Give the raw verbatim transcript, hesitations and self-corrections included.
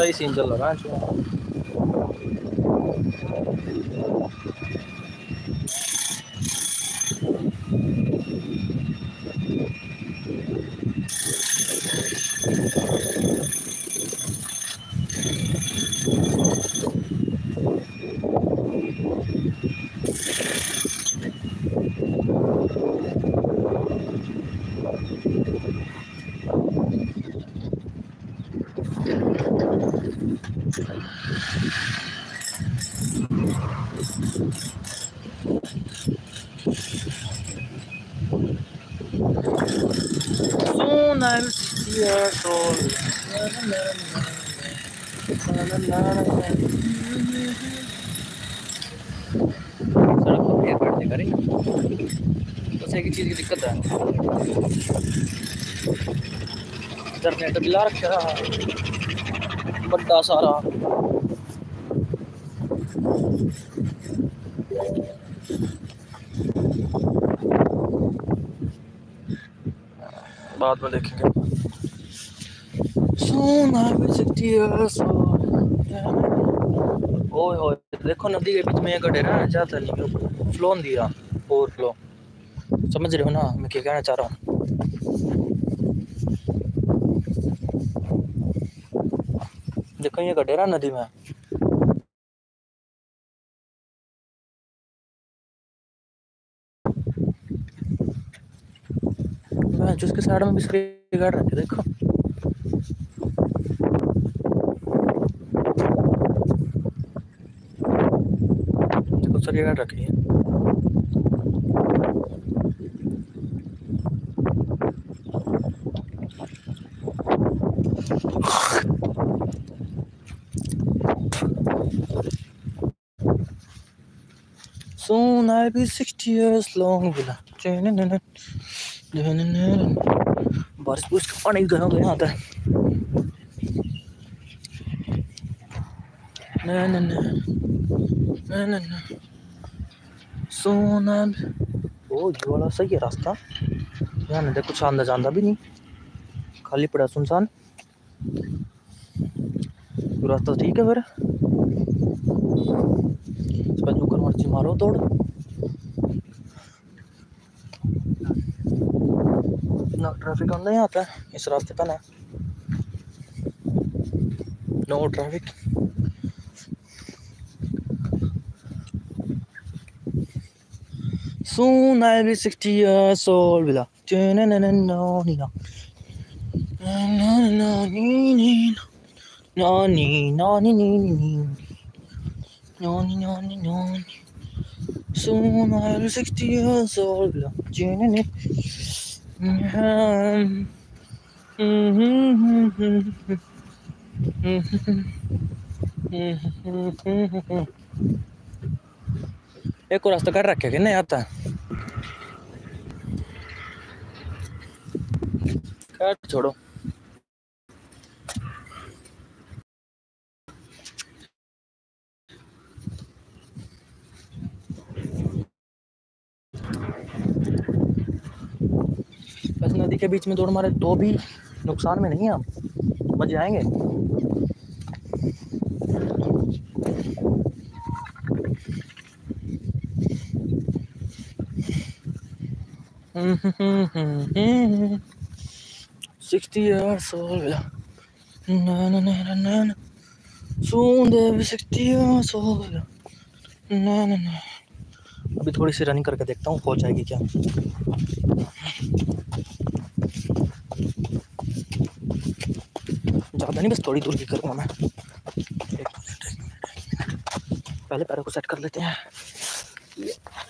सही सीन चल रहा है। Soon I will sixty years old. सड़क पर भैया बैठने का नहीं, बस एक ही चीज़ की दिक्कत है, जनरेटर बिला रखा रहा बड़ा सारा। बाद में देखेंगे। Soon I will sixty years old. ओए होए, देखो नदी के बीच में एक गड्ढा है, जाता नहीं, फ्लो दिया, ओवरफ्लो। समझ रहे हो ना मैं क्या कहना चाह रहा हूँ? देखो ये गड्ढा नदी में, जिसके साइड में भी सरिया गाड़ रखे, देखो देखो सरिया गाड़ रखी है। Soon I'll be sixty years long. बारिश बुरिश का पानी गया तो यहाँ आता है। ना ना ना ना ना ना Soon I'll ओ ये वाला सही है रास्ता, यहाँ नहीं कुछ आंदा जांदा भी नहीं, खाली पड़ा सुनसान रास्ता। ठीक है फिर ऊपर मर्जी मारो तोड़। ना ट्रैफिक आंदा यहाँ आता है इस रास्ते पे ना, no traffic. Soon I'll be sixty years old. Bila. No no no no no. No no no no no no no no. Soon I'll be sixty years old. Bila. एक और रास्ता कर रखे कि नहीं आता, कर छोड़ो। बस नदी के बीच में दौड़ मारे तो भी नुकसान में नहीं, हम मजे आएंगे। Sixty years old. Na na na na na. Soon they'll be sixty years old. Na na na. अभी थोड़ी सी रनिंग करके देखता हूँ हो जाएगी क्या। ज़्यादा नहीं, बस थोड़ी दूर की करूँगा मैं। पहले पैरों को सेट कर लेते हैं।